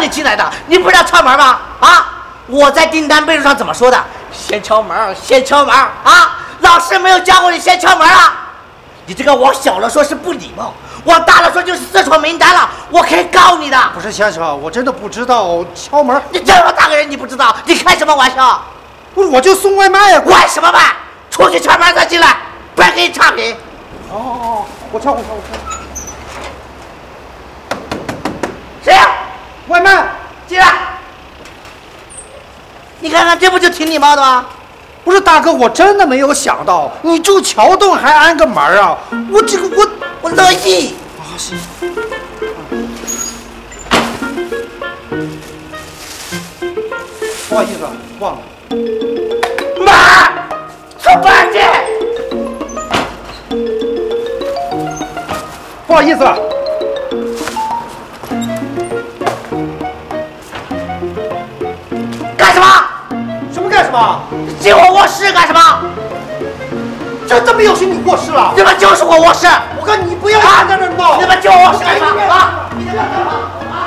你进来的，你不是要敲门吗？啊！我在订单备注上怎么说的？先敲门，先敲门啊！老师没有教过你先敲门啊！你这个往小了说是不礼貌，往大了说就是私闯名单了，我可以告你的。 不是先生，我真的不知道敲门。 你这么大个人你不知道？你开什么玩笑？ 我就送外卖呀！ 外什么卖？出去敲门再进来，不然给你差评。 哦，我敲。 谁呀？ 外卖， 进来。你看看，这不就挺礼貌的吗？ 不是大哥，我真的没有想到你住桥洞还安个门啊！我乐意。 啊，行。不好意思，忘了。 妈，出门去。 不好意思。 干什么？ 什么干什么？ 进我卧室干什么？ 这么有心你卧室了？ 你们就是我卧室。 我告诉你不要站在那儿闹！ 你们进我卧室干什么？啊！你在这干嘛？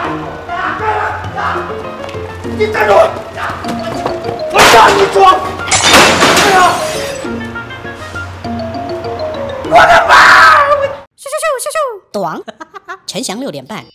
你站住！我让你装！哎呀！我的妈！ 短，陈翔6点半